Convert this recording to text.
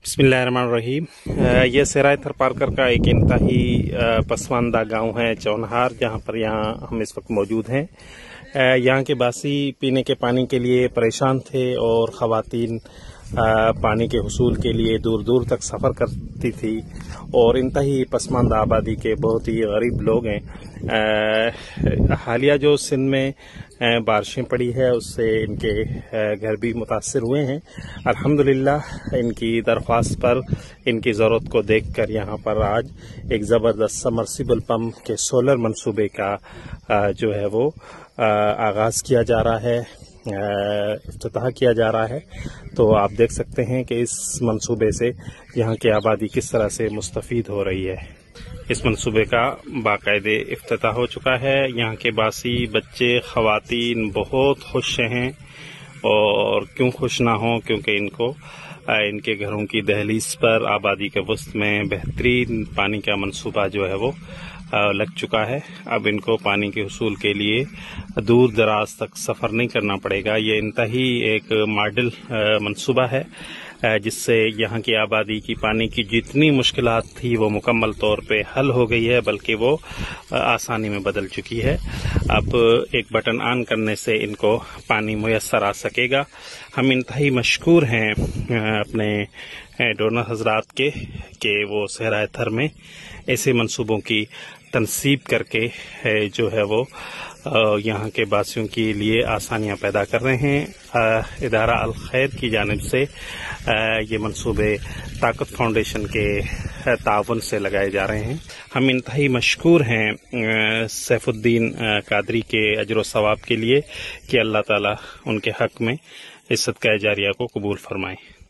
بسم اللہ الرحمن الرحیم۔ یہ سہرائے تھر پارکر کا ایک انتہائی پسماندہ گاؤں ہے چونہار، جہاں پر ہم اس وقت موجود ہیں۔ یہاں کے باسی پینے کے پانی کے لیے پریشان تھے اور خواتین پانی کے حصول کے لیے دور دور تک سفر کرتی تھی، اور انتہائی پسماندہ آبادی کے بہت ہی غریب لوگ ہیں۔ حالیہ جو سندھ میں بارشیں پڑی ہے اس سے ان کے گھر بھی متاثر ہوئے ہیں۔ الحمدللہ ان کی درخواست پر ان کی ضرورت کو دیکھ کر یہاں پر آج ایک زبردست سمرسیبل پمپ کے سولر منصوبے کا جو ہے وہ آغاز کیا جا رہا ہے، افتتاح کیا جا رہا ہے۔ تو آپ دیکھ سکتے ہیں کہ اس منصوبے سے یہاں کی آبادی کس طرح سے مستفید ہو رہی ہے۔ اس منصوبے کا باقاعدہ افتتاح ہو چکا ہے۔ یہاں کے باسی بچے خواتین بہت خوش ہیں، اور کیوں خوش نہ ہوں، کیونکہ ان کے گھروں کی دہلیز پر آبادی کے وسط میں بہترین پانی کا منصوبہ جو ہے وہ لگ چکا ہے۔ اب ان کو پانی کے حصول کے لیے دور دراز تک سفر نہیں کرنا پڑے گا۔ یہ انتہائی ایک ماڈل منصوبہ ہے، جس سے یہاں کی آبادی کی پانی کی جتنی مشکلات تھی وہ مکمل طور پہ حل ہو گئی ہے، بلکہ وہ آسانی میں بدل چکی ہے۔ اب ایک بٹن آن کرنے سے ان کو پانی میسر آ سکے گا۔ ہم انتہائی مشکور ہیں اپنے ڈونر حضرات کے کہ وہ سہرائے تھر میں ایسے منصوبوں کی تنصیب کر کے جو ہے وہ یہاں کے باسیوں کے لیے آسانیاں پیدا کر رہے ہیں۔ ادارہ الخیر کی جانب سے یہ منصوبے طاقت فاؤنڈیشن کے تعاون سے لگائے جا رہے ہیں۔ ہم انتہائی مشکور ہیں سیف الدین قادری کے اجر و ثواب کے لیے کہ اللہ تعالیٰ ان کے حق میں اس صدقہ جاریہ کو قبول فرمائے۔